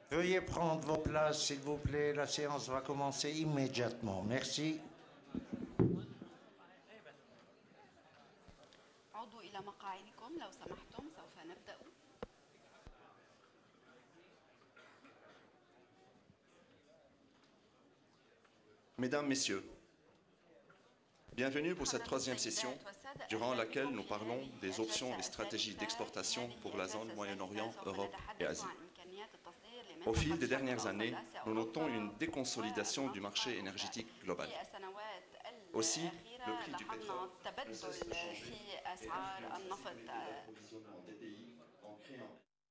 Veuillez prendre vos places, s'il vous plaît. La séance va commencer immédiatement. Merci. عودوا إلى مقاعدكم لو سمحتم، سوف نبدأ. Mesdames, Messieurs, bienvenue pour cette troisième session durant laquelle nous parlons des options et stratégies d'exportation pour la zone Moyen-Orient, Europe et Asie. Au fil des dernières années, nous notons une déconsolidation du marché énergétique global. Aussi, le prix du pétrole ne cesse de changer et l'approvisionnement des pays en créant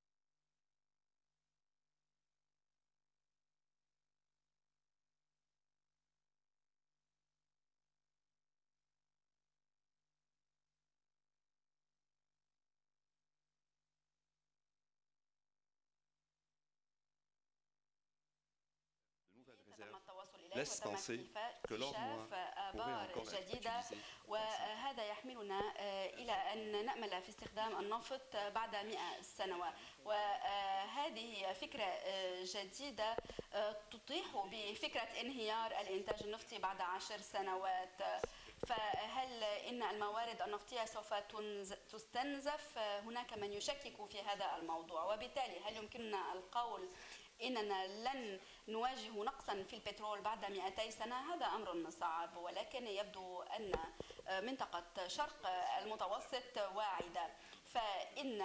laisse penser que l'or noir pourrait encore être utilisé. وهذا يحملنا إلى أن نأمل في استخدام النفط بعد 100 سنوات، وهذه فكرة جديدة تطيح بفكرة انهيار الإنتاج النفطي بعد 10 سنوات. فهل إن الموارد النفطية سوف تستنزف؟ هناك من يشكك في هذا الموضوع، وبالتالي هل يمكننا القول إننا لن نواجه نقصا في البترول بعد 200 سنة؟ هذا أمر صعب، ولكن يبدو أن منطقة شرق المتوسط واعدة، فإن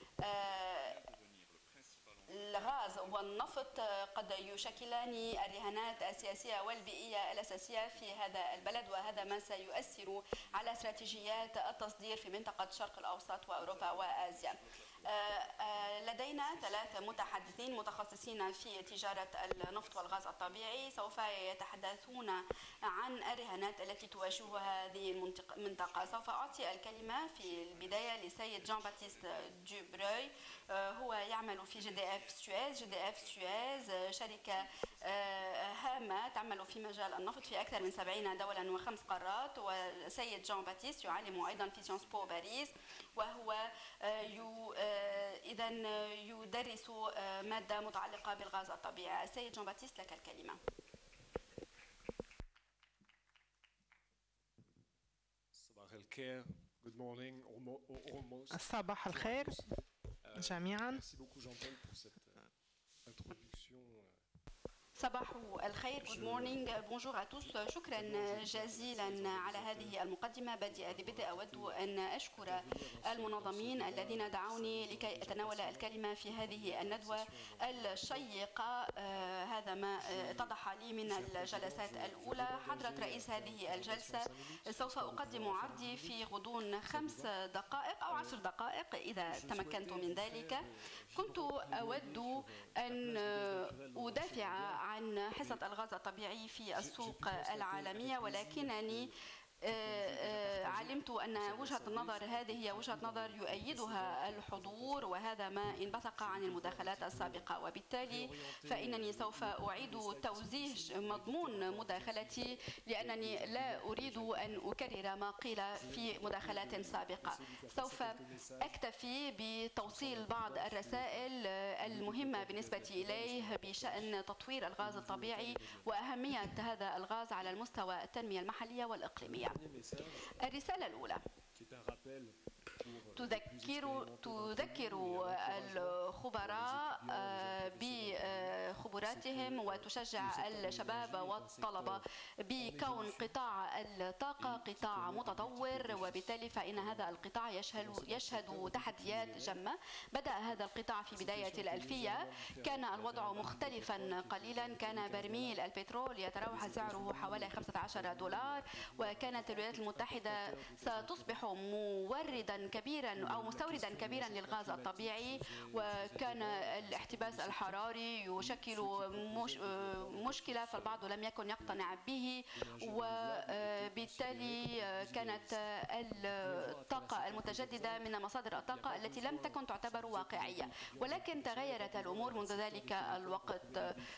الغاز والنفط قد يشكلان الرهانات السياسية والبيئية الأساسية في هذا البلد، وهذا ما سيؤثر على استراتيجيات التصدير في منطقة الشرق الأوسط وأوروبا وآسيا. لدينا 3 متحدثين متخصصين في تجارة النفط والغاز الطبيعي، سوف يتحدثون عن الرهانات التي تواجهها هذه المنطقة. سوف أعطي الكلمة في البداية لسيد جان باتيست دوبروي، هو يعمل في GDF سويز، شركة هامة تعمل في مجال النفط في أكثر من 70 دولا و5 قارات. وسيد جان باتيست يعلم أيضا في سيونس بو باريس، وهو إذا يدرس مادة متعلقة بالغاز الطبيعي. السيد جان باتيست لك الكلمة. صباح الخير جميعا. صباح الخير. Good morning. Bonjour à tous. شكرا جزيلا على هذه المقدمة. ببدء أود أن أشكر المنظمين الذين دعوني لكي أتناول الكلمة في هذه الندوة الشيقة. هذا ما اتضح لي من الجلسات الأولى. حضرة رئيس هذه الجلسة، سوف أقدم عرضي في غضون 5 دقائق أو 10 دقائق إذا تمكنت من ذلك. كنت أود أن أدافع عن حصة الغاز الطبيعي في السوق العالمية، ولكنني علمت أن وجهة النظر هذه هي وجهة نظر يؤيدها الحضور، وهذا ما انبثق عن المداخلات السابقة، وبالتالي فإنني سوف أعيد توزيع مضمون مداخلتي، لأنني لا أريد أن أكرر ما قيل في مداخلات سابقة. سوف أكتفي بتوصيل بعض الرسائل المهمة بالنسبة إليه بشأن تطوير الغاز الطبيعي وأهمية هذا الغاز على المستوى التنمية المحلية والإقليمية. الرسالة الأولى تذكر الخبراء بخبراتهم وتشجع الشباب والطلبة بكون قطاع الطاقة قطاع متطور، وبالتالي فإن هذا القطاع يشهد تحديات جمة. بدأ هذا القطاع في بداية الألفية، كان الوضع مختلفا قليلا، كان برميل البترول يتراوح سعره حوالي $15، وكانت الولايات المتحدة ستصبح موردا كبيرا أو مستوردا كبيرا للغاز الطبيعي، وكان الاحتباس الحراري يشكل مشكلة، فالبعض لم يكن يقتنع به، وبالتالي كانت الطاقة المتجددة من مصادر الطاقة التي لم تكن تعتبر واقعية. ولكن تغيرت الأمور منذ ذلك الوقت.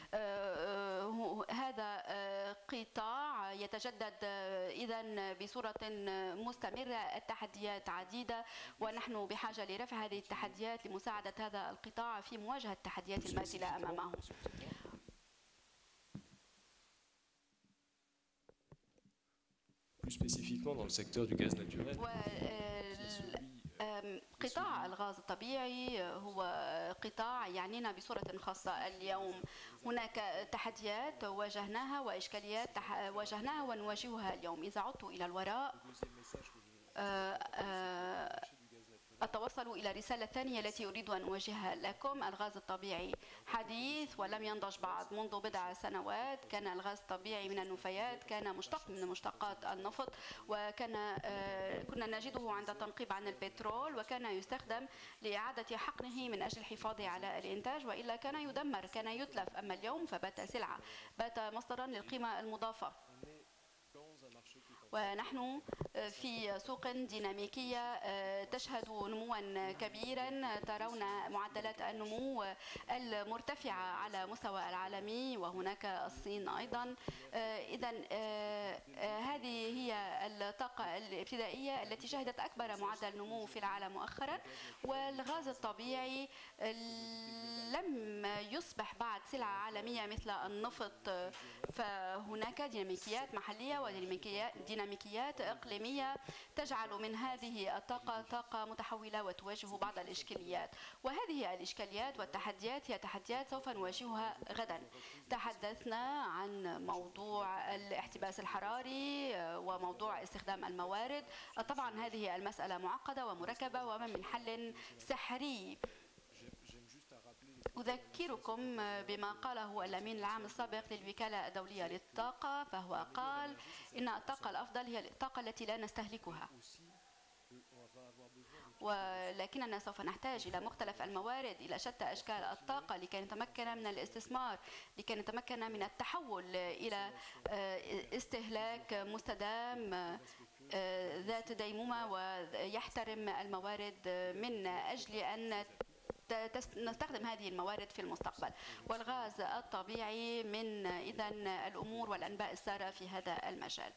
هذا قطاع يتجدد إذن بصورة مستمرة، التحديات عديدة، ونحن بحاجة لرفع هذه التحديات لمساعدة هذا القطاع في مواجهة التحديات الماثلة أمامه. Plus spécifiquement dans le secteur du gaz naturel. قطاع الغاز الطبيعي هو قطاع يعنينا بصورة خاصة. اليوم هناك تحديات واجهناها وإشكاليات واجهناها ونواجهها اليوم. إذا عدت إلى الوراء أتوصل إلى رسالة ثانية التي أريد أن أوجهها لكم. الغاز الطبيعي حديث ولم ينضج بعد. منذ بضع سنوات كان الغاز الطبيعي من النفايات، كان مشتق من مشتقات النفط، كنا نجده عند التنقيب عن البترول، وكان يستخدم لإعادة حقنه من أجل الحفاظ على الإنتاج، وإلا كان يدمر، كان يتلف. أما اليوم فبات سلعة، بات مصدرا للقيمة المضافة. ونحن في سوق ديناميكية تشهد نموا كبيرا. ترون معدلات النمو المرتفعة على مستوى العالمي، وهناك الصين أيضا. إذا هذه هي الطاقة الابتدائية التي شهدت أكبر معدل نمو في العالم مؤخرا. والغاز الطبيعي لم يصبح بعد سلعة عالمية مثل النفط، فهناك ديناميكيات محلية وديناميكيات إقليمية تجعل من هذه الطاقة طاقة متحولة وتواجه بعض الإشكاليات. وهذه الإشكاليات والتحديات هي تحديات سوف نواجهها غدا. تحدثنا عن موضوع الاحتباس الحراري وموضوع استخدام الموارد. طبعا هذه المسألة معقدة ومركبة وما من حل سحري. أذكركم بما قاله الأمين العام السابق للوكالة الدولية للطاقة، فهو قال إن الطاقة الأفضل هي الطاقة التي لا نستهلكها، ولكننا سوف نحتاج إلى مختلف الموارد، إلى شتى أشكال الطاقة لكي نتمكن من الاستثمار، لكي نتمكن من التحول إلى استهلاك مستدام ذات ديمومة ويحترم الموارد من أجل أن نستخدم هذه الموارد في المستقبل. والغاز الطبيعي من إذن الأمور والأنباء السارة في هذا المجال.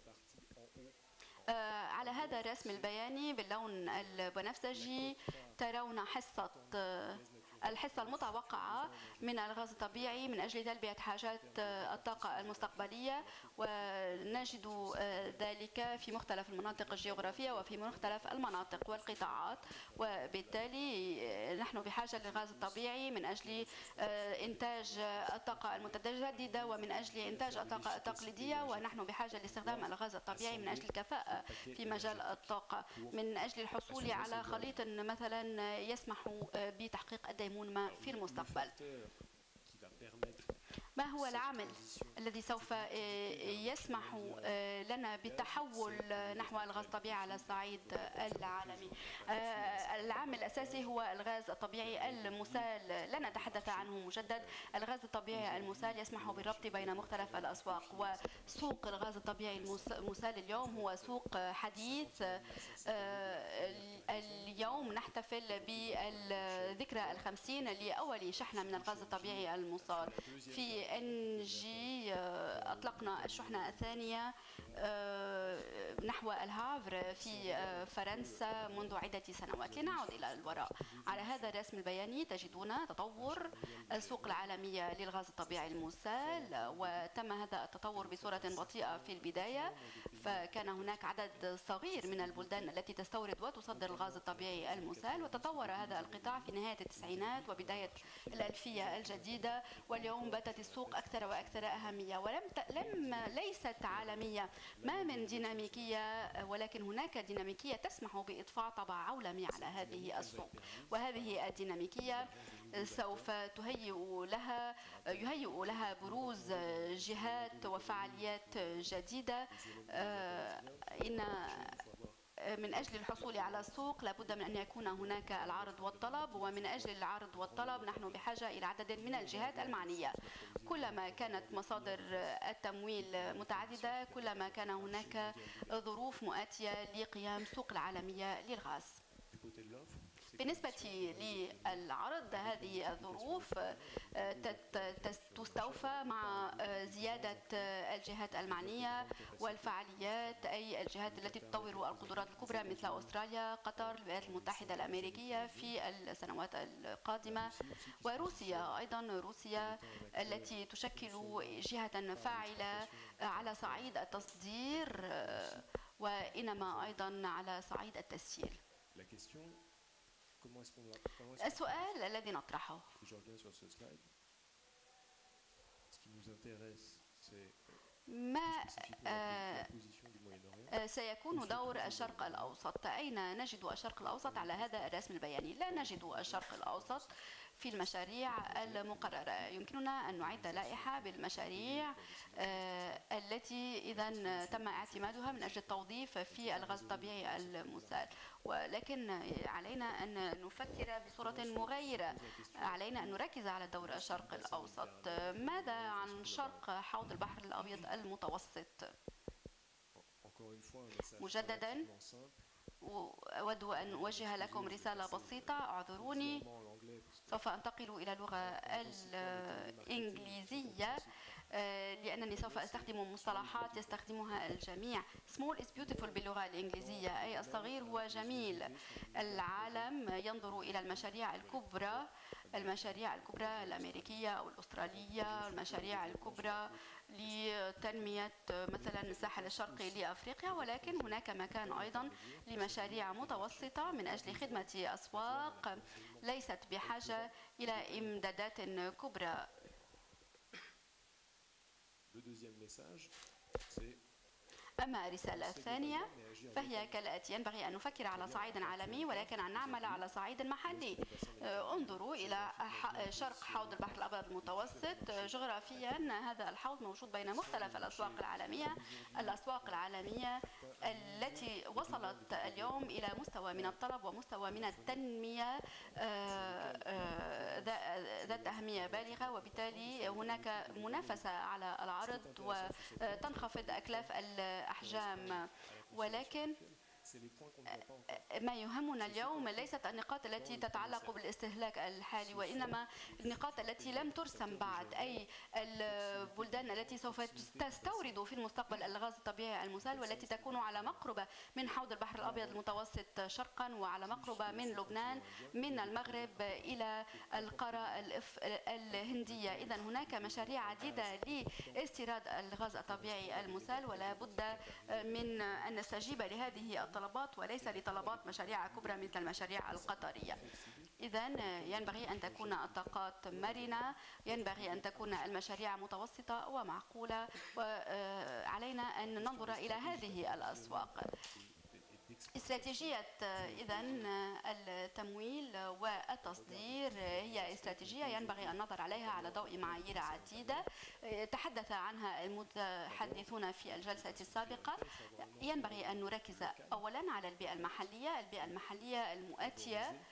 على هذا الرسم البياني باللون البنفسجي ترون الحصة المتوقعة من الغاز الطبيعي من أجل تلبية حاجات الطاقة المستقبلية، ونجد ذلك في مختلف المناطق الجغرافية وفي مختلف المناطق والقطاعات. وبالتالي نحن بحاجة للغاز الطبيعي من أجل إنتاج الطاقة المتجددة ومن أجل إنتاج الطاقة التقليدية، ونحن بحاجة لاستخدام الغاز الطبيعي من أجل الكفاءة في مجال الطاقة، من أجل الحصول على خليط مثلا يسمح بتحقيق الديمومة في المستقبل. ما هو العامل الذي سوف يسمح لنا بالتحول نحو الغاز الطبيعي على الصعيد العالمي؟ العامل الأساسي هو الغاز الطبيعي المسال. لا نتحدث عنه مجدد. الغاز الطبيعي المسال يسمح بالربط بين مختلف الأسواق، وسوق الغاز الطبيعي المسال اليوم هو سوق حديث. اليوم نحتفل بالذكرى 50 لأول شحنة من الغاز الطبيعي المسال. في NG أطلقنا الشحنة الثانية نحو الهافر في فرنسا منذ عدة سنوات. لنعود إلى الوراء. على هذا الرسم البياني تجدون تطور السوق العالمية للغاز الطبيعي المسال، وتم هذا التطور بصورة بطيئة في البداية، فكان هناك عدد صغير من البلدان التي تستورد وتصدر الغاز الطبيعي المسال، وتطور هذا القطاع في نهاية التسعينات وبداية الألفية الجديدة، واليوم باتت السوق أكثر وأكثر أهمية ليست عالمية. ما من ديناميكية، ولكن هناك ديناميكية تسمح بإضفاء طابع عولمي على هذه السوق، وهذه الديناميكية سوف يهيئ لها بروز جهات وفعاليات جديدة. إن من أجل الحصول على السوق لابد من أن يكون هناك العرض والطلب، ومن أجل العرض والطلب نحن بحاجة إلى عدد من الجهات المعنية. كلما كانت مصادر التمويل متعددة كلما كان هناك ظروف مؤاتية لقيام سوق العالمية للغاز. بالنسبة للعرض، هذه الظروف تستوفى مع زيادة الجهات المعنية والفعاليات، أي الجهات التي تطور القدرات الكبرى مثل أستراليا، قطر، الولايات المتحدة الأمريكية في السنوات القادمة، وروسيا أيضا، روسيا التي تشكل جهة فاعلة على صعيد التصدير وإنما أيضا على صعيد التسيير. السؤال الذي نطرحه ما سيكون دور الشرق الأوسط؟ أين نجد الشرق الأوسط على هذا الرسم البياني؟ لا نجد الشرق الأوسط في المشاريع المقررة. يمكننا أن نعد لائحة بالمشاريع التي إذا تم اعتمادها من أجل التوظيف في الغاز الطبيعي المسال، ولكن علينا أن نفكر بصورة مغايرة. علينا أن نركز على دور الشرق الأوسط. ماذا عن شرق حوض البحر الأبيض المتوسط؟ مجددا أود أن أوجه لكم رسالة بسيطة، اعذروني، سوف أنتقل إلى اللغة الإنجليزية لأنني سوف أستخدم مصطلحات يستخدمها الجميع. Small is beautiful باللغة الإنجليزية، أي الصغير هو جميل. العالم ينظر إلى المشاريع الكبرى، المشاريع الكبرى الأمريكية أو الأسترالية، المشاريع الكبرى لتنمية مثلا الساحل الشرقي لأفريقيا، ولكن هناك مكان أيضا لمشاريع متوسطة من أجل خدمة أسواق ليست بحاجة إلى إمدادات كبرى. أما الرسالة الثانية فهي كالآتي: ينبغي أن نفكر على صعيد عالمي ولكن أن نعمل على صعيد محلي. انظروا إلى شرق حوض البحر الأبيض المتوسط. جغرافيا هذا الحوض موجود بين مختلف الأسواق العالمية، الأسواق العالمية التي وصلت اليوم إلى مستوى من الطلب ومستوى من التنمية ذات أهمية بالغة، وبالتالي هناك منافسة على العرض وتنخفض أكلاف الأحجام. ولكن ما يهمنا اليوم ليست النقاط التي تتعلق بالاستهلاك الحالي، وإنما النقاط التي لم ترسم بعد، أي البلدان التي سوف تستورد في المستقبل الغاز الطبيعي المسال، والتي تكون على مقربة من حوض البحر الأبيض المتوسط شرقا، وعلى مقربة من لبنان، من المغرب إلى القارة الهندية. إذا هناك مشاريع عديدة لاستيراد الغاز الطبيعي المسال، ولا بد من أن نستجيب لهذه الطلبات وليس لطلبات مشاريع كبرى مثل المشاريع القطرية. إذا ينبغي أن تكون الطاقات مرنة، ينبغي أن تكون المشاريع متوسطة ومعقولة، وعلينا أن ننظر إلى هذه الأسواق. استراتيجية إذن التمويل والتصدير هي استراتيجية ينبغي أن نظر عليها على ضوء معايير عديدة تحدث عنها المتحدثون في الجلسة السابقة. ينبغي أن نركز أولا على البيئة المحلية، البيئة المحلية المؤتية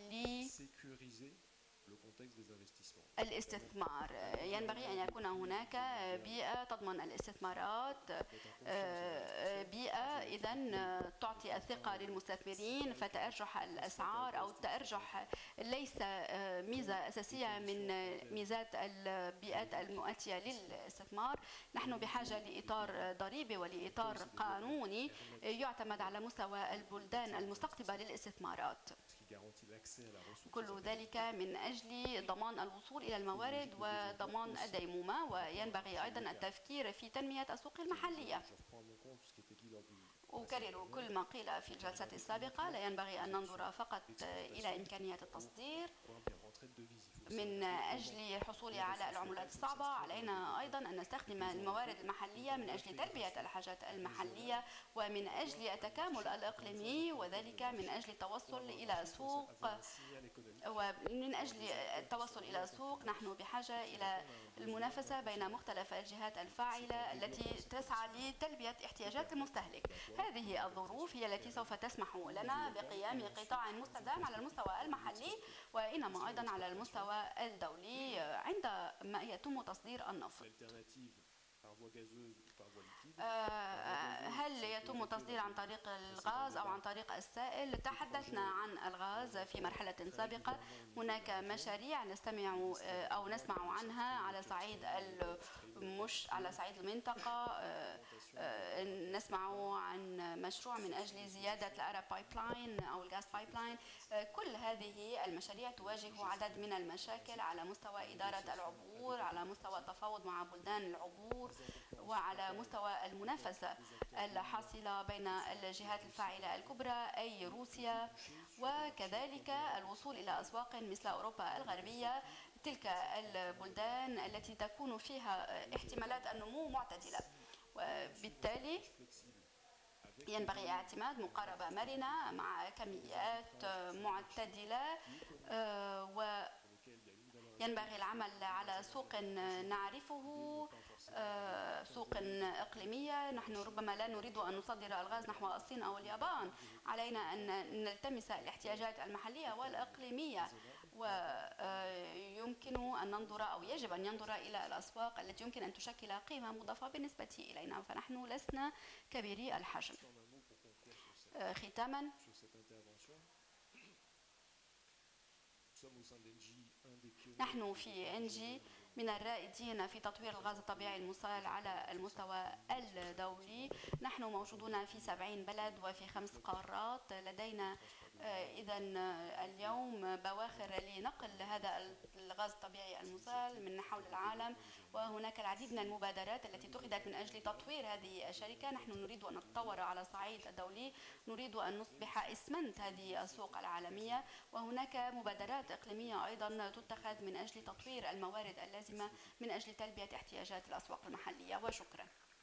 الاستثمار. ينبغي أن يكون هناك بيئة تضمن الاستثمارات، بيئة إذن تعطي الثقة للمستثمرين، فتأرجح الأسعار أو التأرجح ليس ميزة أساسية من ميزات البيئات المؤتية للاستثمار. نحن بحاجة لإطار ضريبي ولإطار قانوني يعتمد على مستوى البلدان المستقطبة للاستثمارات، كل ذلك من أجل ضمان الوصول إلى الموارد وضمان الديمومة. وينبغي أيضا التفكير في تنمية السوق المحلية. أكرر كل ما قيل في الجلسات السابقة، لا ينبغي أن ننظر فقط إلى إمكانية التصدير من أجل الحصول على العملات الصعبة. علينا أيضا أن نستخدم الموارد المحلية من أجل تلبية الحاجات المحلية ومن أجل التكامل الإقليمي، وذلك من أجل التوصل إلى سوق. ومن أجل التوصل إلى سوق نحن بحاجة إلى المنافسة بين مختلف الجهات الفاعلة التي تسعى لتلبية احتياجات المستهلك. هذه الظروف هي التي سوف تسمح لنا بقيام قطاع مستدام على المستوى المحلي وإنما أيضا على المستوى الدولي عندما يتم تصدير النفط. هل يتم تصدير عن طريق الغاز أو عن طريق السائل؟ تحدثنا عن الغاز في مرحلة سابقة. هناك مشاريع نسمع عنها على صعيد على صعيد المنطقة. نسمع عن مشروع من أجل زيادة الأرب بايبلاين أو الغاز بايبلاين. كل هذه المشاريع تواجه عدد من المشاكل على مستوى إدارة العبور، على مستوى التفاوض مع بلدان العبور، وعلى مستوى المنافسة الحاصلة بين الجهات الفاعلة الكبرى أي روسيا، وكذلك الوصول إلى أسواق مثل أوروبا الغربية، تلك البلدان التي تكون فيها احتمالات النمو معتدلة. وبالتالي ينبغي اعتماد مقاربة مرنة مع كميات معتدلة، وينبغي العمل على سوق نعرفه، سوق إقليمية. نحن ربما لا نريد أن نصدر الغاز نحو الصين أو اليابان، علينا أن نلتمس الاحتياجات المحلية والإقليمية، ويمكن أن ننظر أو يجب أن ينظر إلى الأسواق التي يمكن أن تشكل قيمة مضافة بالنسبة إلينا، فنحن لسنا كبيري الحجم. ختاما، نحن في إنجي من الرائدين في تطوير الغاز الطبيعي المسال على المستوى الدولي. نحن موجودون في 70 بلد وفي 5 قارات. لدينا إذن اليوم بواخر لنقل هذا الغاز الطبيعي المسال من حول العالم، وهناك العديد من المبادرات التي اتخذت من أجل تطوير هذه الشركة. نحن نريد أن نتطور على الصعيد الدولي، نريد أن نصبح إسمنت هذه السوق العالمية، وهناك مبادرات إقليمية أيضا تتخذ من أجل تطوير الموارد اللازمة من أجل تلبية احتياجات الأسواق المحلية. وشكرا.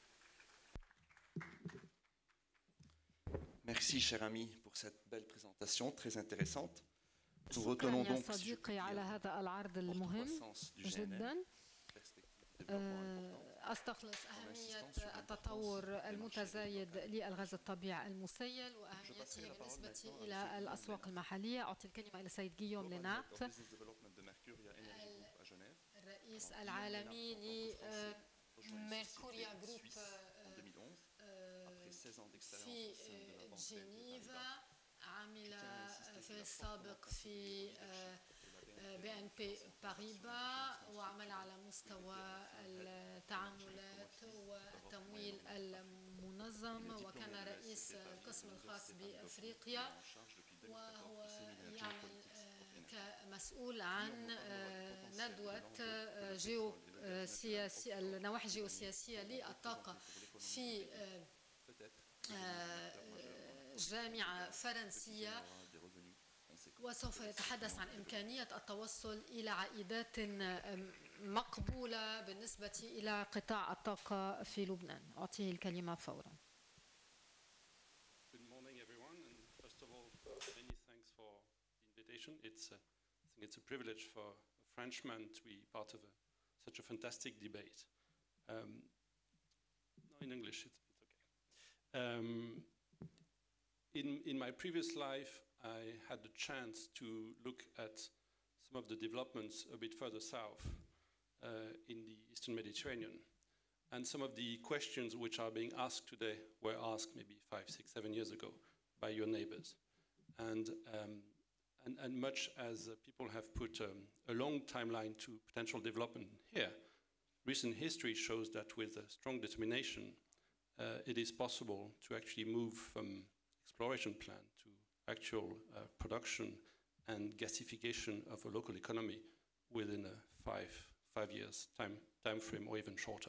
Merci, cher ami, pour cette belle présentation très intéressante. Nous retenons donc صديقي على هذا العرض المهم جدا. أستخلص أهمية التطور المتزايد للغاز الطبيعي المسيل وأهميته بالنسبة إلى الأسواق المحلية. أعطي الكلمة إلى السيد غيوم لينارت، الرئيس العالمي لميركوريا جروب في جنيفا. عمل في السابق في BNP Paribas، وعمل على مستوى التعاملات والتمويل المنظم، وكان رئيس القسم الخاص بأفريقيا، وهو يعمل كمسؤول عن ندوة النواحي الجيوسياسية للطاقة في جامعة فرنسية، وسوف يتحدث عن إمكانية التوصل إلى عائدات مقبولة بالنسبة إلى قطاع الطاقة في لبنان. أعطيه الكلمة فورا. Good morning, everyone, and first of all, many thanks for the invitation. I think it's a privilege for a Frenchman to be part of such a fantastic debate. No, in English, it's okay. In my previous life, I had the chance to look at some of the developments a bit further south in the Eastern Mediterranean. And some of the questions which are being asked today were asked maybe 5, 6, 7 years ago by your neighbors. And much as people have put a long timeline to potential development here, recent history shows that with a strong determination, it is possible to actually move from exploration plan to actual production and gasification of a local economy within a five years time frame or even shorter.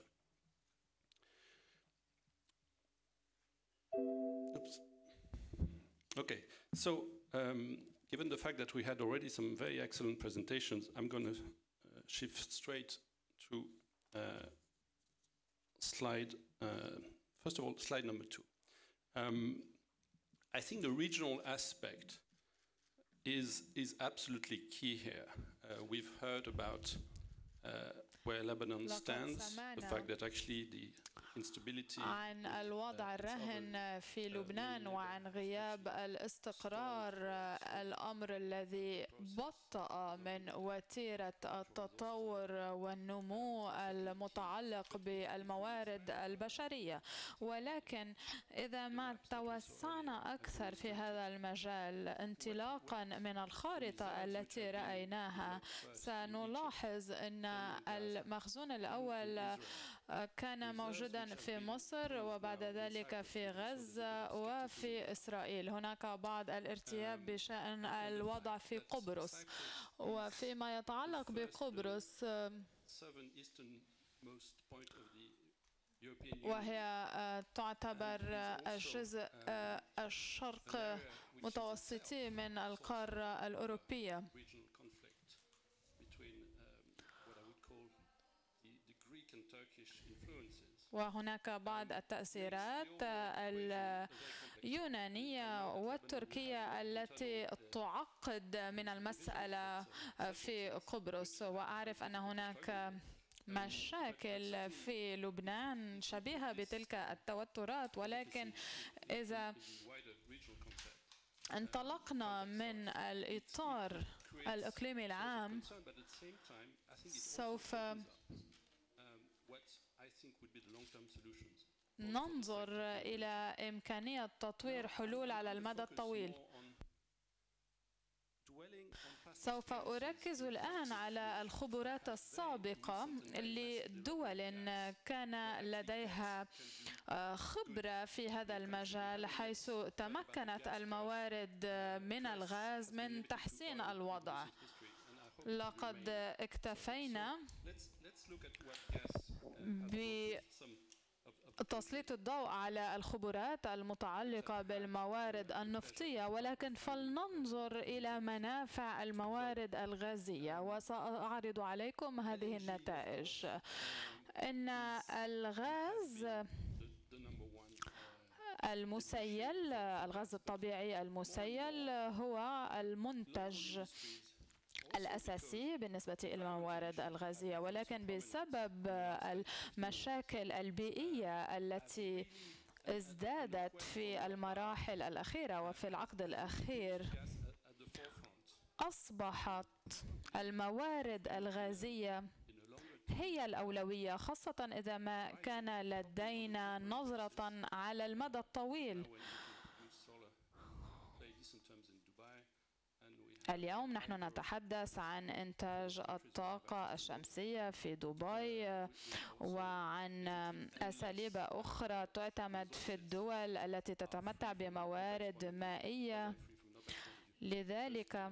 Oops. Okay, so given the fact that we had already some very excellent presentations, I'm going to shift straight to first of all, slide number 2. I think the regional aspect is absolutely key here. We've heard about where Lebanon stands, the fact that actually the instability عن الوضع الراهن في لبنان وعن غياب الاستقرار. الأمر الأمر الذي بطأ من وتيرة التطور والنمو المتعلق بالموارد البشرية. ولكن إذا ما توسعنا أكثر في هذا المجال انطلاقا من الخارطة التي رأيناها، سنلاحظ أن المخزون الأول كان موجودا في مصر وبعد ذلك في غزة وفي إسرائيل. هناك بعض الارتياب بشأن الوضع في قبرص، وفيما يتعلق بقبرص وهي تعتبر الجزء الشرق متوسطي من القارة الأوروبية. وهناك بعض التأثيرات اليونانية والتركية التي تعقد من المسألة في قبرص. وأعرف أن هناك مشاكل في لبنان شبيهة بتلك التوترات، ولكن إذا انطلقنا من الإطار الإقليمي العام سوف ننظر إلى إمكانية تطوير حلول على المدى الطويل. سوف أركز الآن على الخبرات السابقة لدول كان لديها خبرة في هذا المجال، حيث تمكنت الموارد من الغاز من تحسين الوضع. لقد اكتفينا بتسليط الضوء على الخبرات المتعلقة بالموارد النفطية، ولكن فلننظر إلى منافع الموارد الغازية، وسأعرض عليكم هذه النتائج. إن الغاز المسيل، الغاز الطبيعي المسيل، هو المنتج الأساسي بالنسبة إلى الموارد الغازية، ولكن بسبب المشاكل البيئية التي ازدادت في المراحل الأخيرة وفي العقد الأخير، أصبحت الموارد الغازية هي الأولوية، خاصة إذا ما كان لدينا نظرة على المدى الطويل. اليوم نحن نتحدث عن إنتاج الطاقة الشمسية في دبي وعن أساليب أخرى تعتمد في الدول التي تتمتع بموارد مائية. لذلك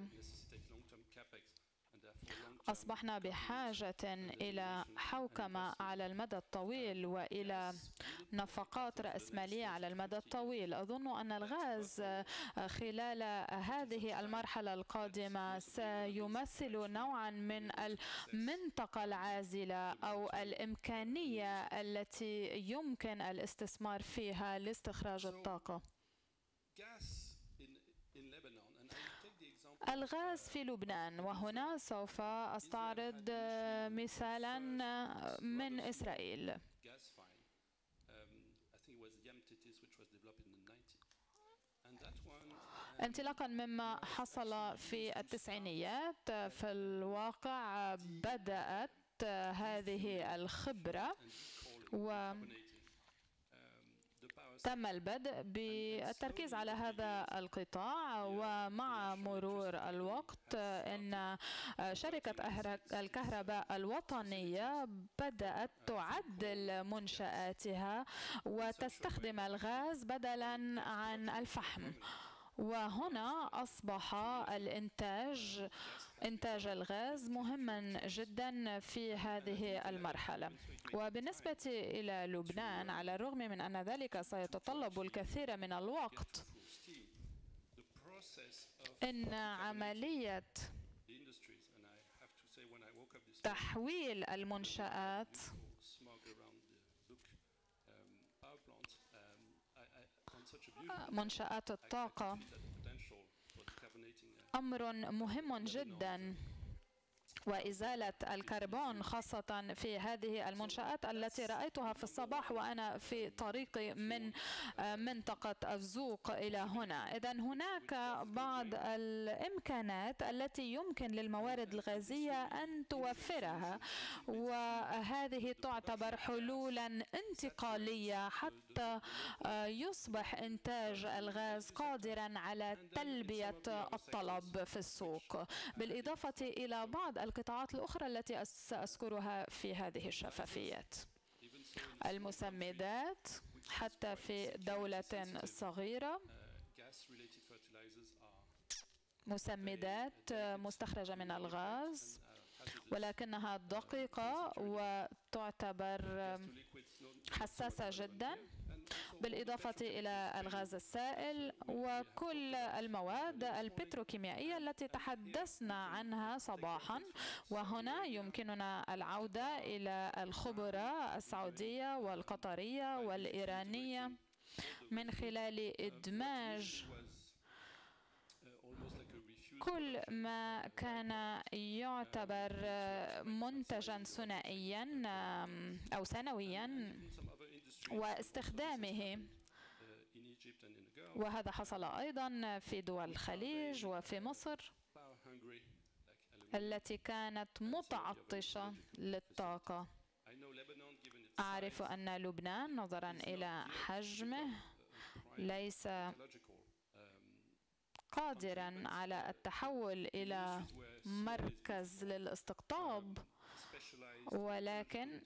أصبحنا بحاجة إلى حوكمة على المدى الطويل وإلى نفقات رأسمالية على المدى الطويل. أظن أن الغاز خلال هذه المرحلة القادمة سيمثل نوعا من المنطقة العازلة أو الإمكانية التي يمكن الاستثمار فيها لاستخراج الطاقة. الغاز في لبنان، وهنا سوف أستعرض مثالا من إسرائيل. انطلاقا مما حصل في التسعينيات، في الواقع بدأت هذه الخبرة تم البدء بالتركيز على هذا القطاع، ومع مرور الوقت إن شركة الكهرباء الوطنية بدأت تعدل منشآتها وتستخدم الغاز بدلا عن الفحم. وهنا أصبح إنتاج الغاز مهما جدا في هذه المرحلة. وبالنسبة إلى لبنان، على الرغم من أن ذلك سيتطلب الكثير من الوقت، إن عملية تحويل المنشآت منشآت الطاقة أمر مهم جدا وإزالة الكربون، خاصة في هذه المنشآت التي رأيتها في الصباح وأنا في طريقي من منطقة الزوق إلى هنا. إذن هناك بعض الإمكانات التي يمكن للموارد الغازية أن توفرها، وهذه تعتبر حلولا انتقالية حتى يصبح إنتاج الغاز قادرا على تلبية الطلب في السوق، بالإضافة إلى بعض القطاعات الأخرى التي سأذكرها في هذه الشفافيات. المسمدات حتى في دولة صغيرة، مسمدات مستخرجة من الغاز ولكنها دقيقة وتعتبر حساسة جدا، بالإضافة إلى الغاز السائل وكل المواد البتروكيميائية التي تحدثنا عنها صباحا. وهنا يمكننا العودة إلى الخبراء السعودية والقطرية والإيرانية من خلال إدماج كل ما كان يعتبر منتجا ثنائيا أو سنويا واستخدامه، وهذا حصل أيضا في دول الخليج وفي مصر التي كانت متعطشة للطاقة. أعرف أن لبنان نظرا إلى حجمه ليس قادرا على التحول إلى مركز للاستقطاب، ولكن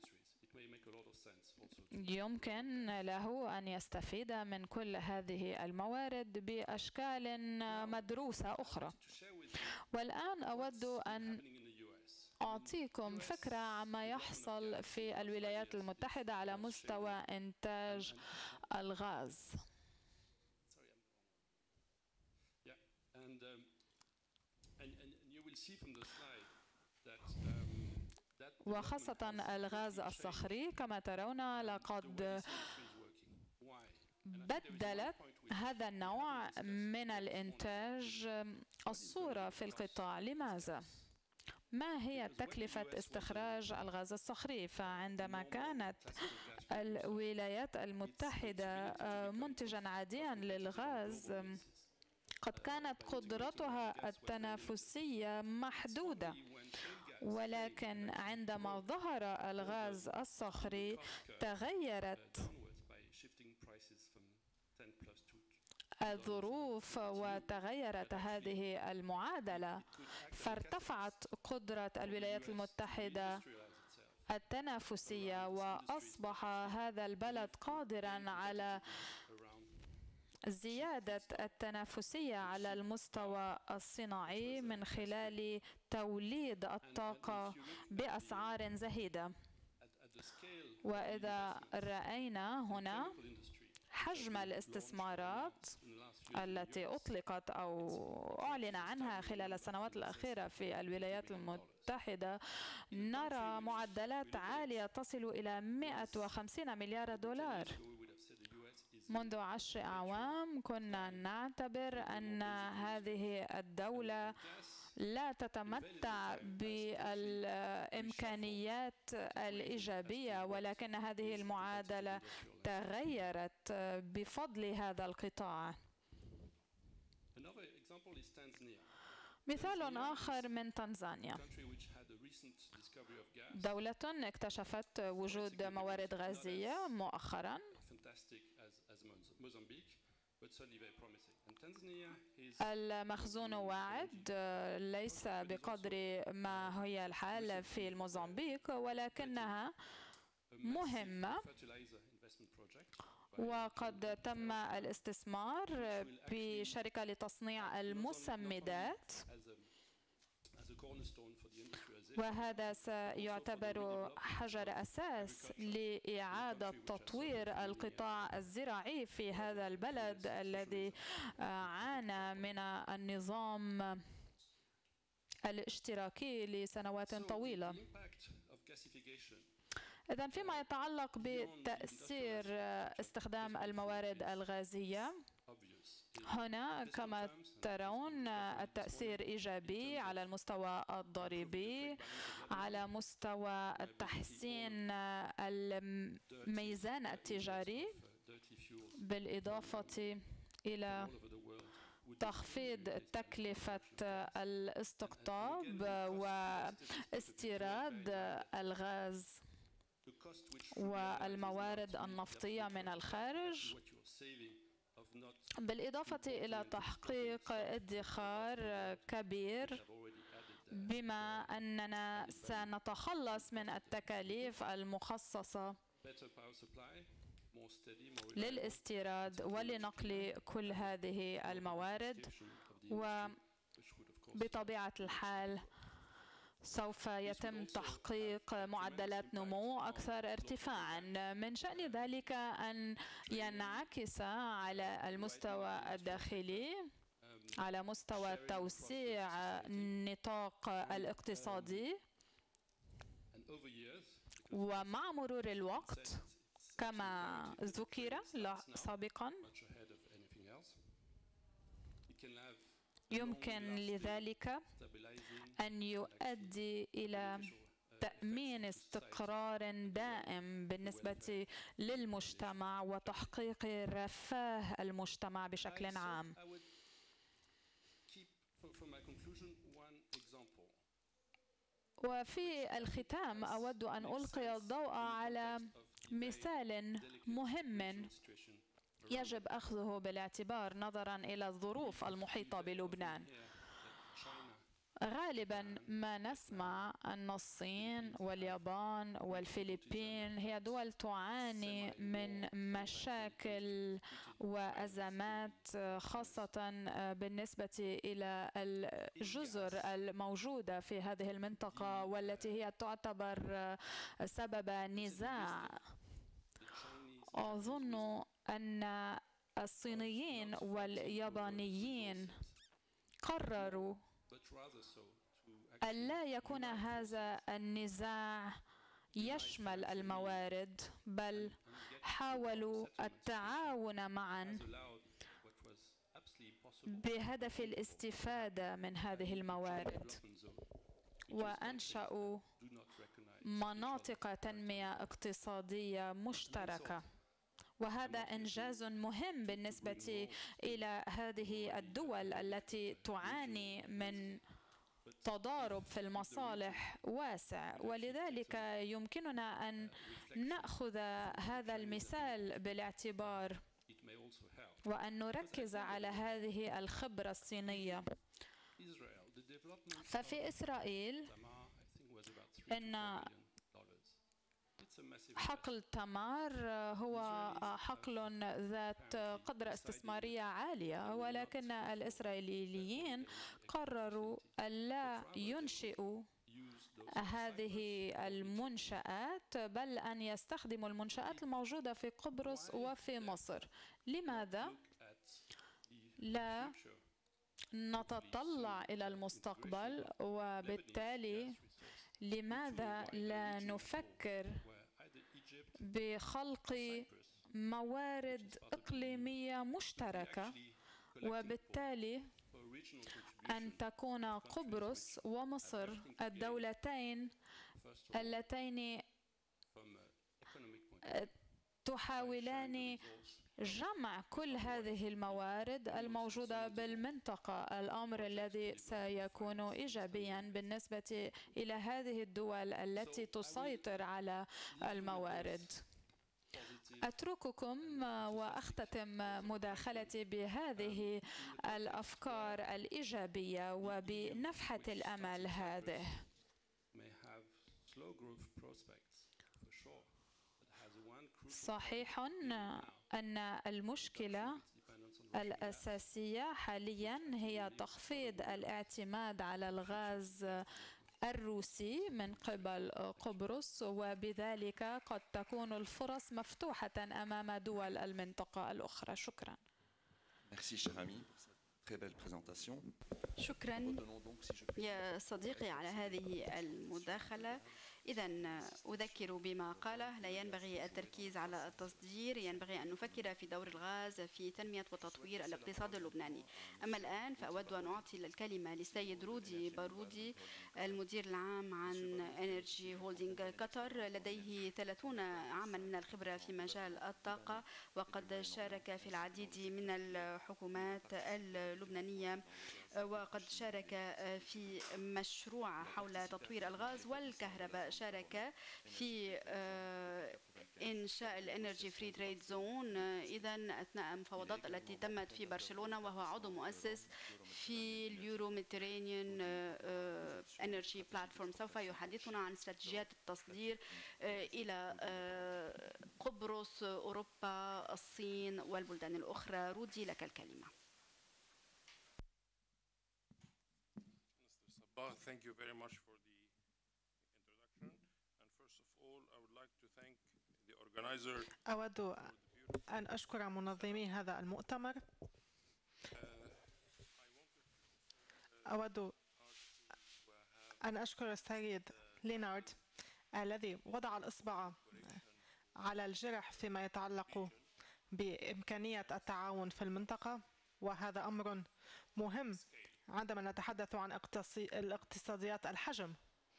يمكن له أن يستفيد من كل هذه الموارد بأشكال مدروسة أخرى. والآن أود أن أعطيكم فكرة عما يحصل في الولايات المتحدة على مستوى إنتاج الغاز. وخاصة الغاز الصخري كما ترون لقد بدلت هذا النوع من الإنتاج الصورة في القطاع. لماذا؟ ما هي تكلفة استخراج الغاز الصخري؟ فعندما كانت الولايات المتحدة منتجا عاديا للغاز قد كانت قدرتها التنافسية محدودة، ولكن عندما ظهر الغاز الصخري تغيرت الظروف وتغيرت هذه المعادلة، فارتفعت قدرة الولايات المتحدة التنافسية وأصبح هذا البلد قادرا على زيادة التنافسية على المستوى الصناعي من خلال توليد الطاقة بأسعار زهيدة. وإذا رأينا هنا حجم الاستثمارات التي أطلقت أو أعلن عنها خلال السنوات الأخيرة في الولايات المتحدة، نرى معدلات عالية تصل إلى 150 مليار دولار. منذ 10 أعوام كنا نعتبر أن هذه الدولة لا تتمتع بالإمكانيات الإيجابية، ولكن هذه المعادلة تغيرت بفضل هذا القطاع. مثال آخر من تنزانيا، دولة اكتشفت وجود موارد غازية مؤخرا، المخزون واعد، ليس بقدر ما هي الحال في الموزمبيق، ولكنها مهمة، وقد تم الاستثمار بشركة لتصنيع المسمدات، وهذا سيعتبر حجر أساس لإعادة تطوير القطاع الزراعي في هذا البلد الذي عانى من النظام الاشتراكي لسنوات طويلة. إذن فيما يتعلق بتأثير استخدام الموارد الغازية، هنا كما ترون التأثير إيجابي على المستوى الضريبي، على مستوى تحسين الميزان التجاري، بالإضافة إلى تخفيض تكلفة الاستقطاب واستيراد الغاز والموارد النفطية من الخارج، بالإضافة إلى تحقيق ادخار كبير، بما أننا سنتخلص من التكاليف المخصصة للاستيراد ولنقل كل هذه الموارد، وبطبيعة الحال سوف يتم تحقيق معدلات نمو أكثر ارتفاعا. من شأن ذلك أن ينعكس على المستوى الداخلي، على مستوى توسيع النطاق الاقتصادي، ومع مرور الوقت كما ذكر سابقا يمكن لذلك أن يؤدي إلى تأمين استقرار دائم بالنسبة للمجتمع وتحقيق رفاه المجتمع بشكل عام. وفي الختام أود أن ألقي الضوء على مثال مهم يجب أخذه بالاعتبار نظرا إلى الظروف المحيطة بلبنان. غالبا ما نسمع أن الصين واليابان والفلبين هي دول تعاني من مشاكل وأزمات، خاصة بالنسبة إلى الجزر الموجودة في هذه المنطقة والتي هي تعتبر سبب نزاع. أظن أن الصينيين واليابانيين قرروا ألا يكون هذا النزاع يشمل الموارد، بل حاولوا التعاون معا بهدف الاستفادة من هذه الموارد، وأنشأوا مناطق تنمية اقتصادية مشتركة. وهذا إنجاز مهم بالنسبة إلى هذه الدول التي تعاني من تضارب في المصالح واسع، ولذلك يمكننا أن نأخذ هذا المثال بالاعتبار وأن نركز على هذه الخبرة الصينية. ففي إسرائيل إن حقل تمار هو حقل ذات قدرة استثمارية عالية، ولكن الإسرائيليين قرروا ألا ينشئوا هذه المنشآت، بل أن يستخدموا المنشآت الموجودة في قبرص وفي مصر. لماذا لا نتطلع إلى المستقبل؟ وبالتالي لماذا لا نفكر بخلق موارد إقليمية مشتركة، وبالتالي أن تكون قبرص ومصر الدولتين اللتين تحاولان جمع كل هذه الموارد الموجودة بالمنطقة، الأمر الذي سيكون إيجابيا بالنسبة إلى هذه الدول التي تسيطر على الموارد. أترككم وأختتم مداخلتي بهذه الأفكار الإيجابية وبنفحة الأمل هذه. صحيح أن المشكلة الأساسية حاليا هي تخفيض الاعتماد على الغاز الروسي من قبل قبرص، وبذلك قد تكون الفرص مفتوحة أمام دول المنطقة الأخرى. شكرا. شكرا يا صديقي على هذه المداخلة. إذا أذكر بما قاله: لا ينبغي التركيز على التصدير، ينبغي أن نفكر في دور الغاز في تنمية وتطوير الاقتصاد اللبناني. أما الآن فأود أن أعطي الكلمة للسيد رودي بارودي، المدير العام عن انرجي هولدينج قطر. لديه 30 عاما من الخبرة في مجال الطاقة، وقد شارك في العديد من الحكومات اللبنانية، وقد شارك في مشروع حول تطوير الغاز والكهرباء، شارك في إنشاء الانرجي فري تريد زون إذا أثناء المفاوضات التي تمت في برشلونة، وهو عضو مؤسس في اليورو ميديترينيان انرجي بلاتفورم. سوف يحدثنا عن استراتيجيات التصدير إلى قبرص، أوروبا، الصين والبلدان الأخرى. رودي، لك الكلمة. Thank you very much for the introduction. And first of all, I would like to thank the organizer. أود أن أشكر منظمي هذا المؤتمر. أود أن أشكر السيد لينارد الذي وضع الإصبع على الجرح فيما يتعلق بإمكانية التعاون في المنطقة، وهذا أمر مهم عندما نتحدث عن الاقتصاديات الحجم.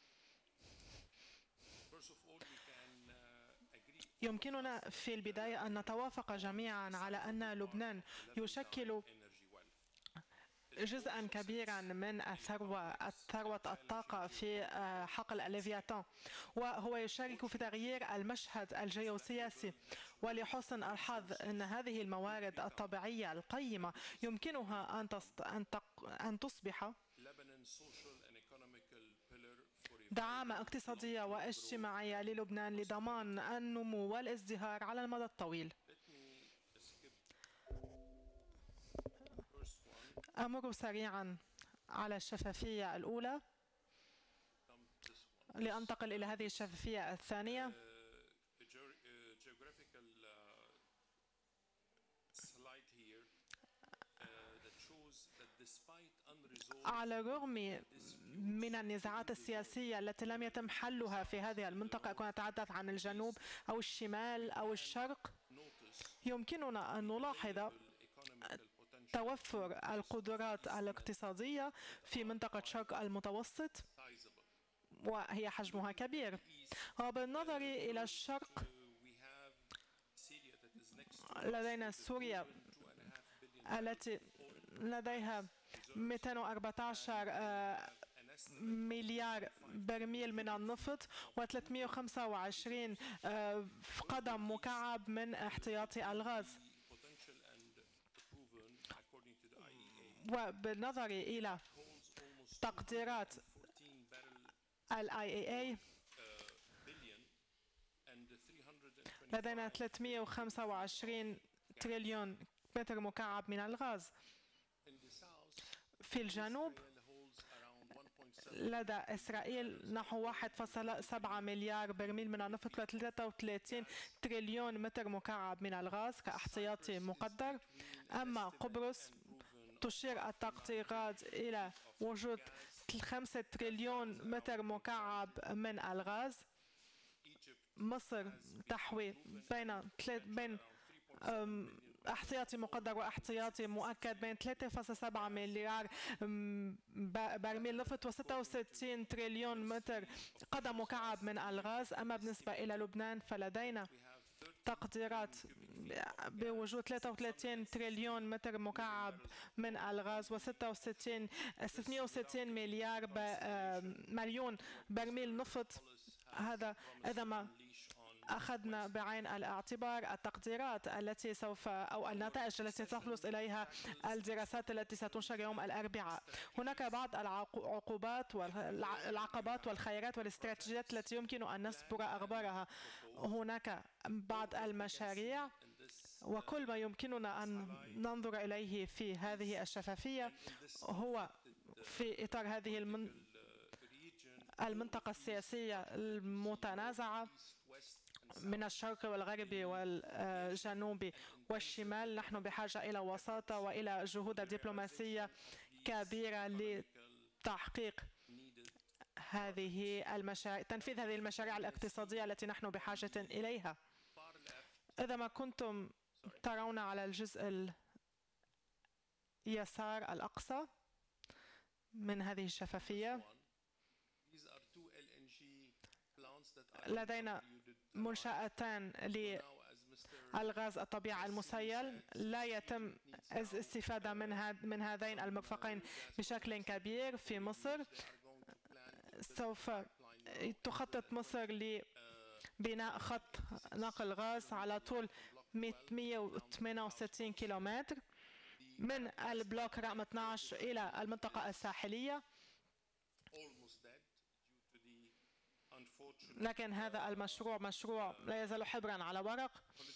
يمكننا في البداية أن نتوافق جميعا على أن لبنان يشكل جزءا كبيرا من ثروة الطاقة في حقل الليفياتان، وهو يشارك في تغيير المشهد الجيوسياسي. ولحسن الحظ أن هذه الموارد الطبيعية القيمة يمكنها أن تصبح دعامة اقتصادية واجتماعية للبنان لضمان النمو والازدهار على المدى الطويل. أمر سريعا على الشفافية الأولى لأنتقل إلى هذه الشفافية الثانية. على الرغم من النزاعات السياسية التي لم يتم حلها في هذه المنطقة، كنا نتحدث عن الجنوب أو الشمال أو الشرق، يمكننا أن نلاحظ توفر القدرات الاقتصادية في منطقة شرق المتوسط، وهي حجمها كبير. وبالنظر إلى الشرق لدينا سوريا التي لديها 214 مليار برميل من النفط و325 قدم مكعب من احتياطي الغاز. وبالنظر إلى تقديرات IEA لدينا 325 تريليون متر مكعب من الغاز. في الجنوب لدى إسرائيل نحو 1.7 مليار برميل من النفط و 33 تريليون متر مكعب من الغاز كاحتياطي مقدر. أما قبرص تشير التقديرات إلى وجود 5 تريليون متر مكعب من الغاز. مصر تحوي بين احتياطي مقدر واحتياطي مؤكد بين 3.7 مليار برميل نفط و 66 تريليون متر قدم مكعب من الغاز. أما بالنسبة إلى لبنان فلدينا تقديرات بوجود 33 تريليون متر مكعب من الغاز و 660 مليون برميل نفط. هذا إذا ما أخذنا بعين الاعتبار التقديرات التي سوف أو النتائج التي تخلص إليها الدراسات التي ستنشر يوم الأربعاء. هناك بعض العقبات والخيارات والاستراتيجيات التي يمكن أن نسبر أخبارها. هناك بعض المشاريع وكل ما يمكننا أن ننظر إليه في هذه الشفافية هو في إطار هذه المنطقة السياسية المتنازعة من الشرق والغرب والجنوب والشمال. نحن بحاجة إلى وساطة وإلى جهود دبلوماسية كبيرة لتحقيق تنفيذ هذه المشاريع الاقتصادية التي نحن بحاجة إليها. إذا ما كنتم ترون على الجزء اليسار الأقصى من هذه الشفافية لدينا منشأتان للغاز الطبيعي المسيل. لا يتم الاستفادة من هذين المرفقين بشكل كبير في مصر. سوف تخطط مصر لبناء خط نقل غاز على طول 168 كيلومتر من البلوك رقم 12 إلى المنطقة الساحلية. لكن هذا المشروع مشروع لا يزال حبرا على ورق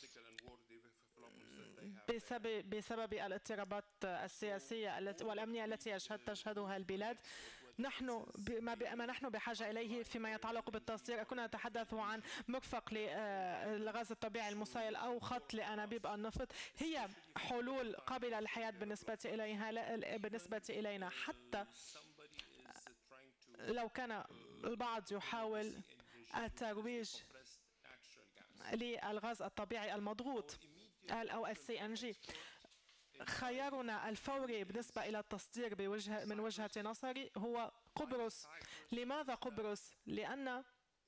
بسبب الاضطرابات السياسية والأمنية التي تشهدها البلاد. ما نحن بحاجة إليه فيما يتعلق بالتصدير. كنا نتحدث عن مرفق للغاز الطبيعي المسيل أو خط لأنابيب النفط. هي حلول قابلة للحياة بالنسبة إلينا، حتى لو كان البعض يحاول الترويج للغاز الطبيعي المضغوط أو CNG. خيارنا الفوري بالنسبة إلى التصدير من وجهة نظري هو قبرص. لماذا قبرص؟ لأن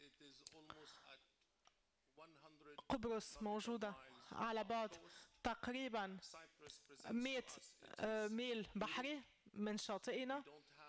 قبرص موجودة على بعد تقريبا 100 ميل بحري من شاطئنا.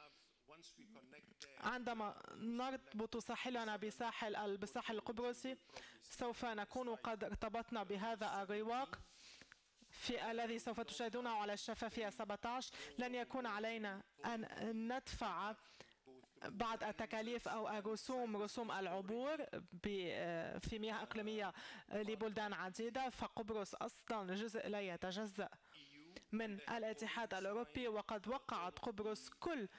عندما نربط ساحلنا بالساحل القبرصي سوف نكون قد ارتبطنا بهذا الرواق الذي سوف تشاهدونه على الشفافية 17. لن يكون علينا أن ندفع بعض التكاليف أو رسوم العبور في مياه إقليمية لبلدان عديدة. فقبرص أصلا جزء لا يتجزأ من الاتحاد الأوروبي، وقد وقعت قبرص كل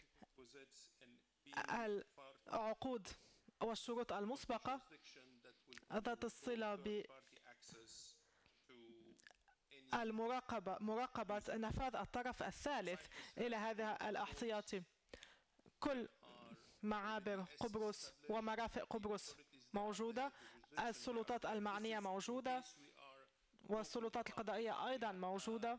العقود والشروط المسبقة ذات الصلة مراقبة نفاذ الطرف الثالث إلى هذا الاحتياط. كل معابر قبرص ومرافق قبرص موجودة، السلطات المعنية موجودة، والسلطات القضائية أيضا موجودة،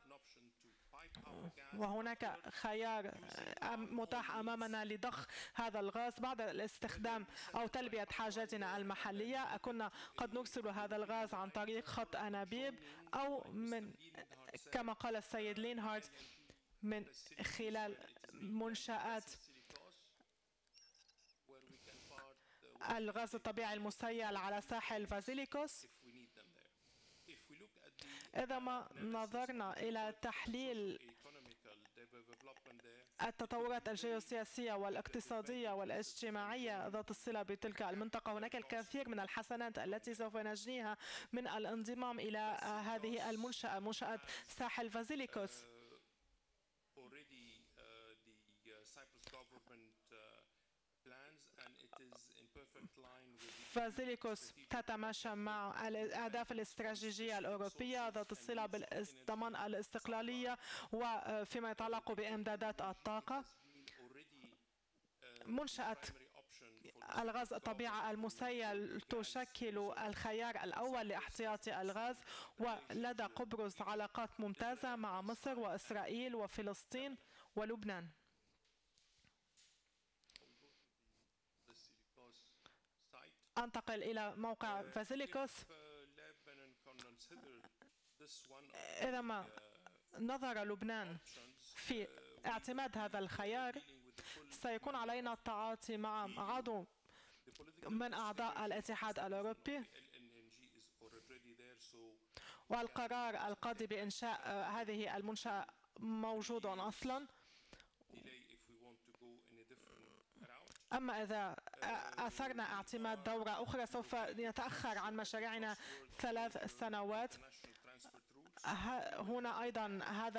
وهناك خيار متاح أمامنا لضخ هذا الغاز بعد الاستخدام أو تلبية حاجاتنا المحلية. كنا قد نرسل هذا الغاز عن طريق خط أنابيب أو كما قال السيد لينهارت من خلال منشآت الغاز الطبيعي المسيل على ساحل فازيليكوس. إذا ما نظرنا إلى تحليل التطورات الجيوسياسية والاقتصادية والاجتماعية ذات الصلة بتلك المنطقة، هناك الكثير من الحسنات التي سوف نجنيها من الانضمام إلى هذه منشأة ساحل فازيليكوس. فازيليكوس تتماشى مع الأهداف الاستراتيجية الأوروبية ذات الصلة بضمان الاستقلالية وفيما يتعلق بإمدادات الطاقة. منشأة الغاز الطبيعي المسيل تشكل الخيار الأول لاحتياط الغاز، ولدى قبرص علاقات ممتازة مع مصر وإسرائيل وفلسطين ولبنان. أنتقل إلى موقع فازيليكوس. إذا ما نظر لبنان في اعتماد هذا الخيار سيكون علينا التعاطي مع عضو من أعضاء الاتحاد الأوروبي، والقرار القاضي بإنشاء هذه المنشأة موجود أصلا. أما إذا أثرنا اعتماد دورة أخرى سوف يتأخر عن مشاريعنا 3 سنوات. هنا أيضا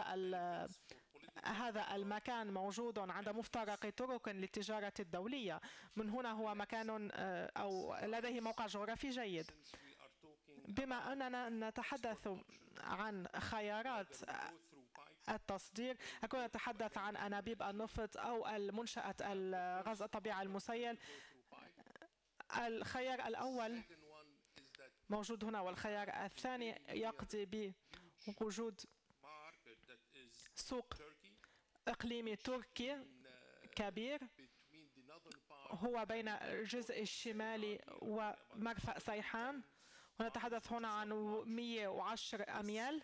هذا المكان موجود عند مفترق طرق للتجارة الدولية. من هنا هو مكان أو لديه موقع جغرافي جيد. بما أننا نتحدث عن خيارات التصدير. أكون أتحدث عن أنابيب النفط أو المنشأة الغاز الطبيعي المسيل. الخيار الأول موجود هنا، والخيار الثاني يقضي بوجود سوق إقليمي تركي كبير هو بين الجزء الشمالي ومرفأ سيحان، ونتحدث هنا عن 110 أميال.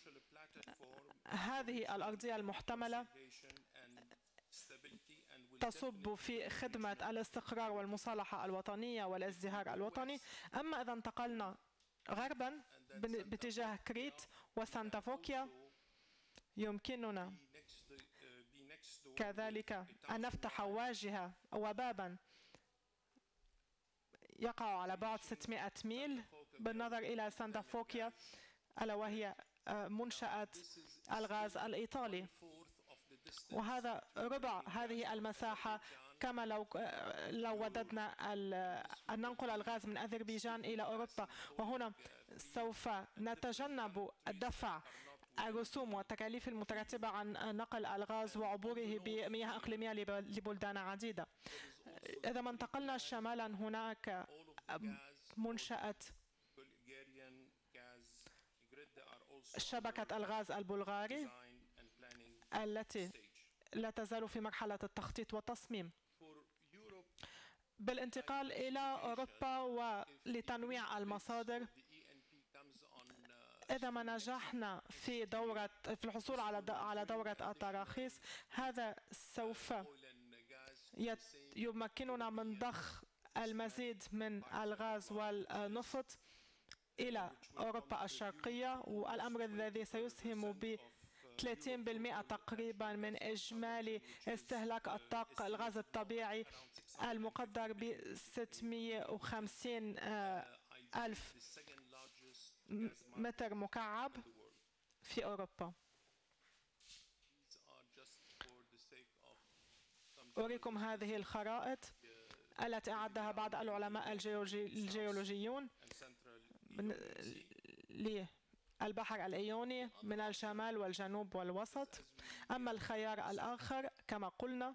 هذه الأرضية المحتملة تصب في خدمة الاستقرار والمصالحة الوطنية والازدهار الوطني. أما إذا انتقلنا غربا باتجاه كريت وسانتافوكيا، يمكننا كذلك أن نفتح واجهة وبابا يقع على بعد 600 ميل بالنظر إلى سانتافوكيا، ألا وهي منشأة الغاز الإيطالي، وهذا ربع هذه المساحة. كما لو وددنا أن ننقل الغاز من أذربيجان إلى أوروبا، وهنا سوف نتجنب دفع الرسوم والتكاليف المترتبة عن نقل الغاز وعبوره بمياه إقليمية لبلدان عديدة. إذا ما انتقلنا شمالا، هناك منشأة شبكة الغاز البلغاري التي لا تزال في مرحلة التخطيط والتصميم. بالانتقال إلى أوروبا ولتنويع المصادر، إذا ما نجحنا في الحصول على دورة التراخيص، هذا سوف يمكننا من ضخ المزيد من الغاز والنفط إلى أوروبا الشرقية، والأمر الذي سيسهم ب 30% تقريبا من إجمالي استهلاك الطاقة الغاز الطبيعي المقدر ب 650 ألف متر مكعب في أوروبا. أريكم هذه الخرائط التي أعدها بعض العلماء الجيولوجيون للبحر الإيوني من الشمال والجنوب والوسط. أما الخيار الآخر كما قلنا،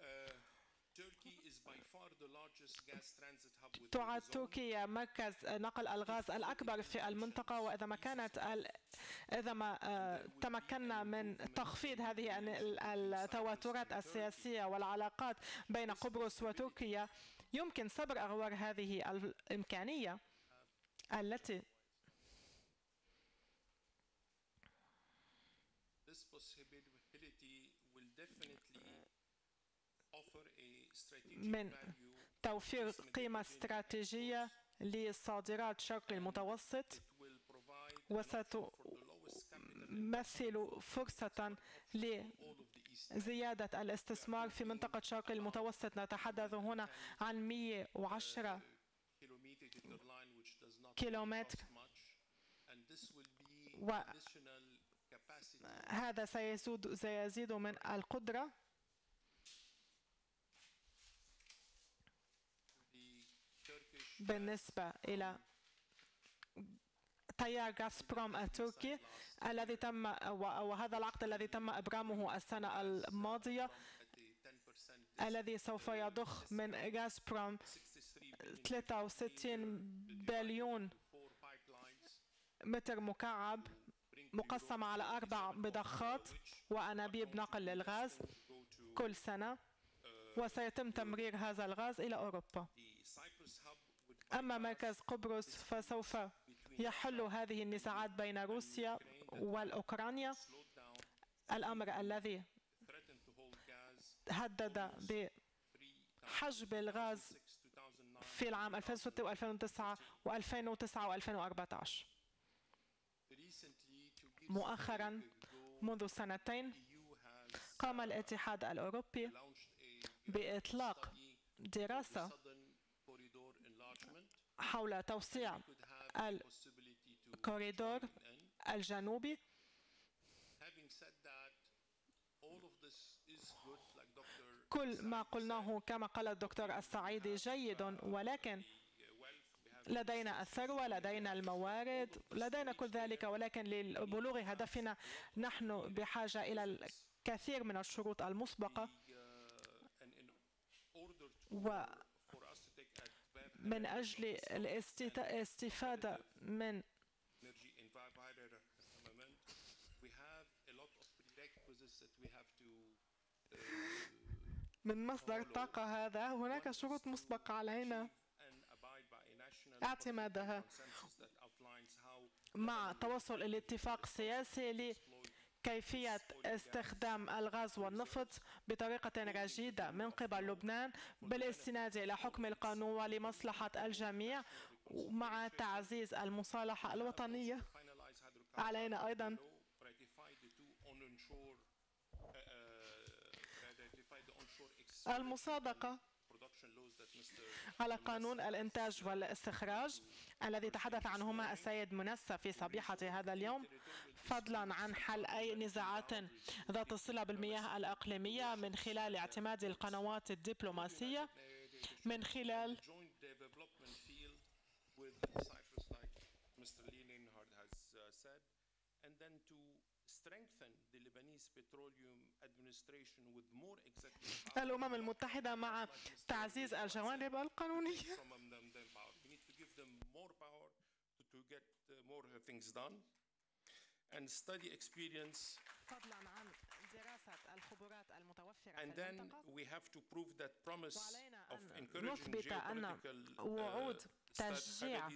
تعد تركيا مركز نقل الغاز الأكبر في المنطقة، وإذا ما تمكنا من تخفيض هذه التوترات السياسية والعلاقات بين قبرص وتركيا، يمكن صبر أغوار هذه الإمكانية التي من توفير قيمة استراتيجية لصادرات شرق المتوسط، وستمثل فرصة لزيادة الاستثمار في منطقة شرق المتوسط. نتحدث هنا عن 110 كيلومتر، وهذا سيزيد من القدرة بالنسبة إلى تيار غازبروم التركي الذي تم، وهذا العقد الذي تم إبرامه السنة الماضية، الذي سوف يضخ من غازبروم 63 بليون متر مكعب مقسم على 4 مضخات وأنابيب نقل للغاز كل سنة، وسيتم تمرير هذا الغاز إلى أوروبا. أما مركز قبرص فسوف يحل هذه النزاعات بين روسيا والأوكرانيا، الأمر الذي هدد بحجب الغاز في العام 2006 و2009 و2009 و2014. مؤخرا منذ سنتين قام الاتحاد الأوروبي بإطلاق دراسة حول توسيع الكوريدور الجنوبي. كل ما قلناه كما قال الدكتور السعيدي جيد، ولكن لدينا الثروة، لدينا الموارد، لدينا كل ذلك، ولكن لبلوغ هدفنا نحن بحاجة إلى الكثير من الشروط المسبقة. ومن أجل الاستفادة من مصدر الطاقة هذا، هناك شروط مسبقة علينا اعتمادها مع توصل إلى اتفاق سياسي لكيفية استخدام الغاز والنفط بطريقة رشيدة من قبل لبنان بالاستناد إلى حكم القانون ولمصلحة الجميع، ومع تعزيز المصالحة الوطنية. علينا أيضا المصادقة على قانون الإنتاج والاستخراج الذي تحدث عنهما السيد منسى في صبيحة هذا اليوم، فضلا عن حل أي نزاعات ذات الصلة بالمياه الإقليمية من خلال اعتماد القنوات الدبلوماسية، من خلال الأمم المتحدة مع تعزيز الجوانب القانونية. فضلا عن دراسة الخبرات المتوفرة في المنطقة. وعلينا أن نثبت أن وعود تشجيع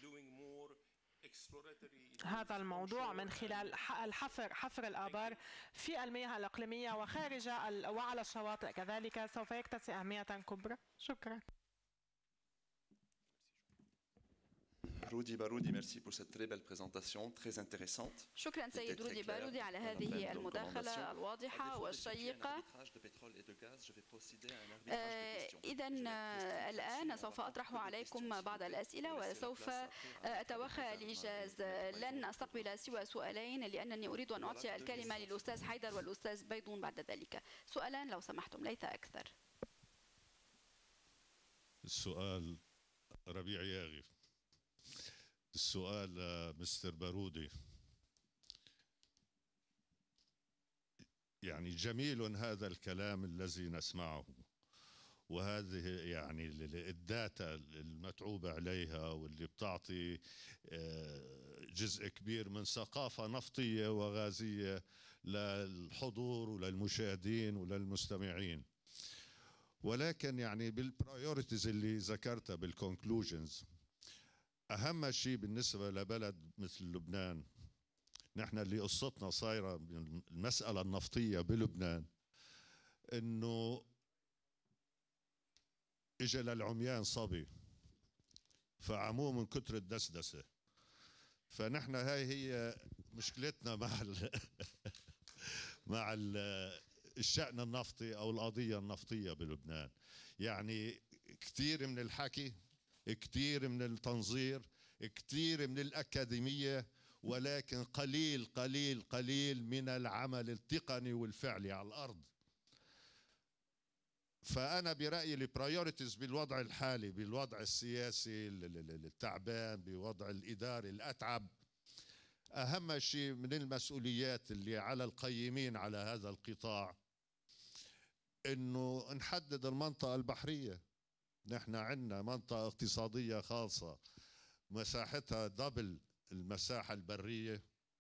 هذا الموضوع من خلال حفر الآبار في المياه الإقليمية وخارج وعلى الشواطئ كذلك سوف يكتسي أهمية كبرى. شكرا. Rudi Baroudi, merci pour cette très belle présentation, très intéressante. شكرا سيد رودي بارودي على هذه المداخلة الواضحة والشيقة. إذا الآن سوف أطرح عليكم بعض الأسئلة وسوف أتوخى الإيجاز. لن أستقبل سوى سؤالين لأنني أريد أن أعطي الكلمة للأستاذ حيدر والأستاذ بيضون بعد ذلك. سؤالان لو سمحتم، ليس أكثر. السؤال ربيع ياغي. السؤال مستر بارودي، يعني جميل هذا الكلام الذي نسمعه، وهذه يعني الداتا المتعوب عليها واللي بتعطي جزء كبير من ثقافة نفطية وغازية للحضور وللمشاهدين وللمستمعين. ولكن يعني بالبرايورتيز اللي ذكرتها بالكونكلوجنز، أهم شيء بالنسبة لبلد مثل لبنان، نحن اللي قصتنا صايرة من المسألة النفطية بلبنان، إنه إجا للعميان صبي فعموه من كتر الدسدسة. فنحن هاي هي مشكلتنا مع الشأن النفطي أو القضية النفطية بلبنان. يعني كثير من الحكي، كثير من التنظير، كثير من الأكاديمية، ولكن قليل قليل قليل من العمل التقني والفعلي على الأرض. فأنا برأيي البرايورتيز بالوضع الحالي، بالوضع السياسي التعبان، بوضع الإداري الأتعب، أهم شيء من المسؤوليات اللي على القيمين على هذا القطاع إنه نحدد المنطقة البحرية. نحن عندنا منطقة اقتصادية خاصة مساحتها دبل المساحة البرية،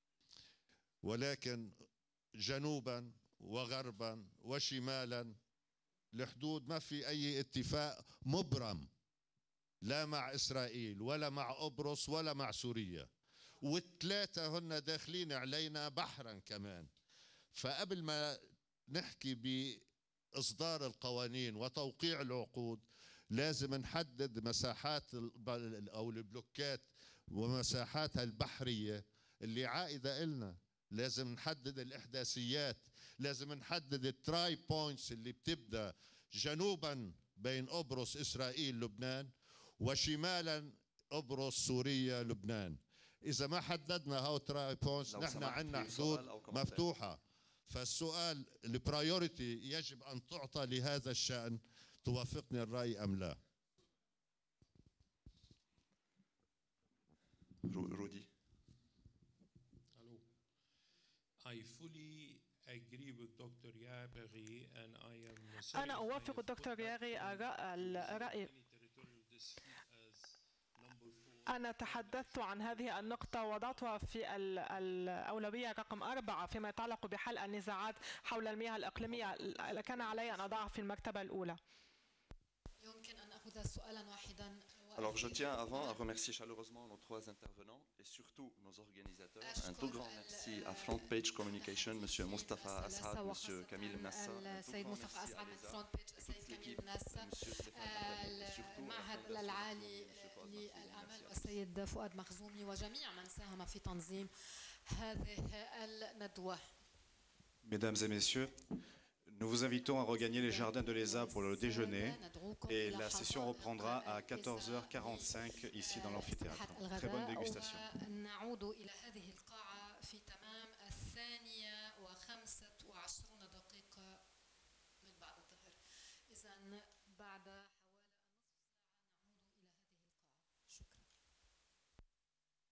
ولكن جنوبا وغربا وشمالا الحدود ما في أي اتفاق مبرم، لا مع إسرائيل ولا مع قبرص ولا مع سوريا، والثلاثة هن داخلين علينا بحرا كمان. فقبل ما نحكي بإصدار القوانين وتوقيع العقود لازم نحدد مساحات أو البلوكات ومساحاتها البحرية اللي عائدة إلنا. لازم نحدد الإحداثيات، لازم نحدد التراي بوينتس اللي بتبدأ جنوبا بين قبرص إسرائيل لبنان، وشمالا قبرص سوريا لبنان. إذا ما حددنا هاو تراي بوينتس نحن عندنا حدود مفتوحة. فالسؤال البرايورتي يجب أن تعطى لهذا الشأن. توافقني الرأي أم لا؟ Rudy. Hello. I fully agree with Dr. Yabaghi and I am sorry أنا if I أوافق have الدكتور put that ياغي الرأي. territorial dispute as number 4. أنا تحدثت عن هذه النقطة ووضعتها في الأولوية رقم 4 فيما يتعلق بحل النزاعات حول المياه الإقليمية. كان علي أن أضعها في المرتبة الأولى. يمكن أن أخذ سؤالا واحدا. Alors je tiens avant à remercier chaleureusement nos 3 intervenants et surtout nos organisateurs. Un tout grand merci à Front Page Communication, M. Mustafa Asad, M. Camille Nassa, un tout grand merci à l'ESA, toute l'équipe, M. Stéphane et surtout المعهد العالي للأعمال والسيد فؤاد مخزومي وجميع من ساهم في تنظيم هذه الندوة. Mesdames et messieurs, nous vous invitons à regagner les jardins de l'ESA pour le déjeuner et la session reprendra à 14h45 ici dans l'amphithéâtre. Très bonne dégustation.